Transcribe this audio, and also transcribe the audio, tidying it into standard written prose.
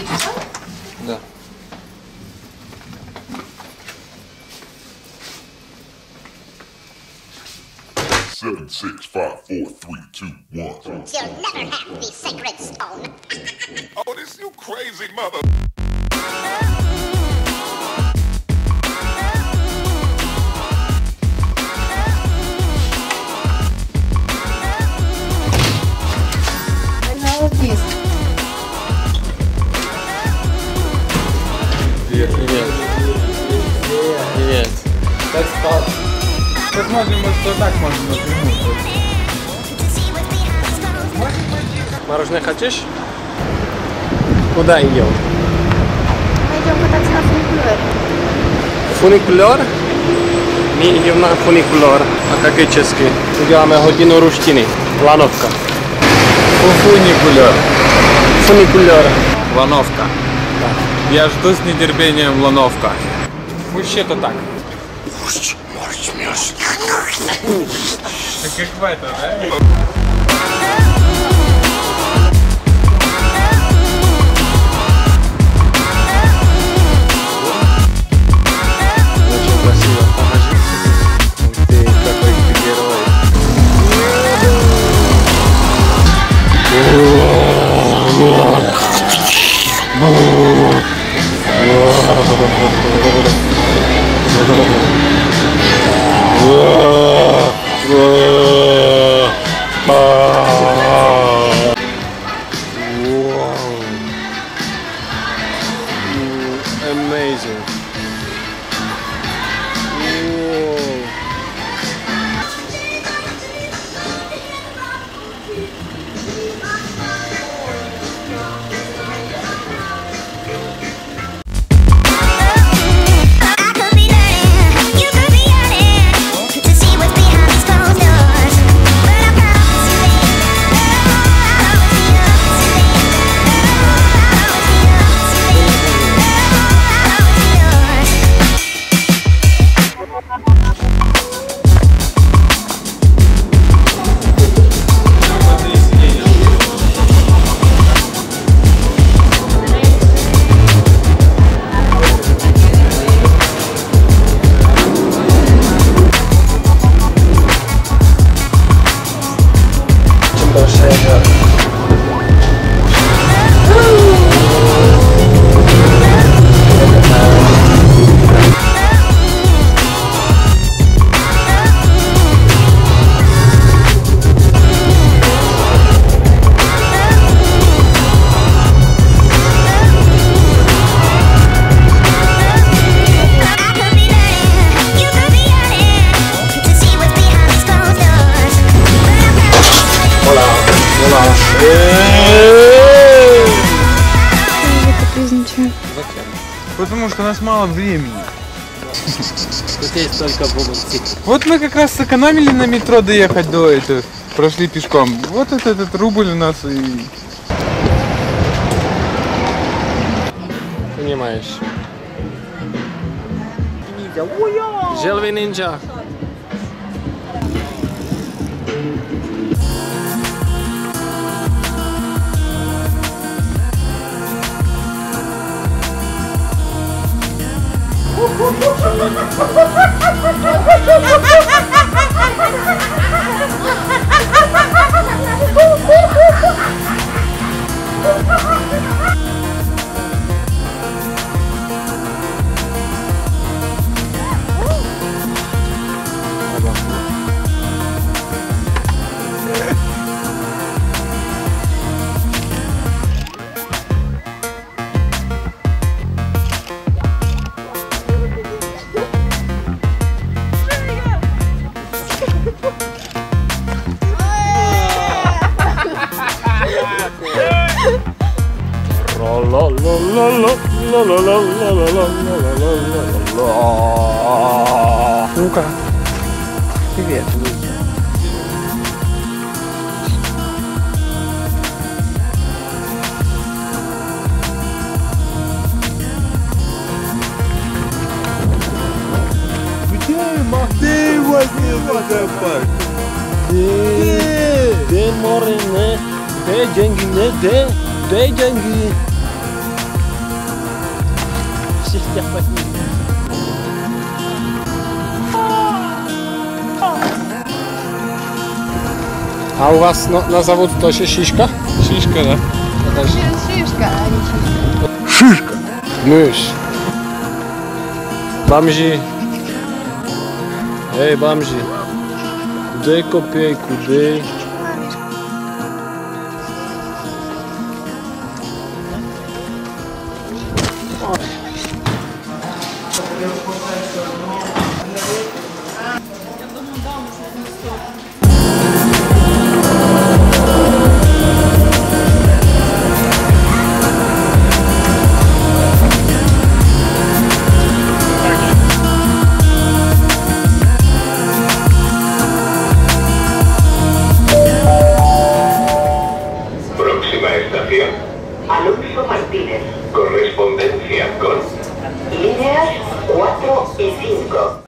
Да. Seven, 6, 5, 4, 3, 2, 1. You'll never have the sacred stone. Oh, this you crazy mother. Привет. Привет. Как спал? Посмотрим, вот что так можно напрямую. Мороженое хочешь? Куда идем? Мы идем кататься на фуникулере. Фуникулер? My ideme na funikulor a kakečesky. Uděláme hodinu ruštiny. Lanovka. Фуникулер. Funikulor. Лановка. Я жду с нетерпением лановка. Вообще-то так. Так как в это, да? Очень красиво. Покажи. Ух ты, какой ты герой. Amazing. Потому что у нас мало времени. Тут есть только бумажки. Вот мы как раз сэкономили на метро доехать до этого. Прошли пешком. Вот этот рубль у нас и... Понимаешь. Желви ниндзя. Ну-ка. Привет. Ты возьми водопад. Ты море не, ты деньги не, ты деньги. A u was no, na zawód to się siśka? Siśka, да? Шишка, а не шишка. Mysz. Bamzi. Ej, Bamzi. Kudy kopiej, kudy? Próxima estación, Alonso Martínez. Correspondencia con líneas 4 y 5.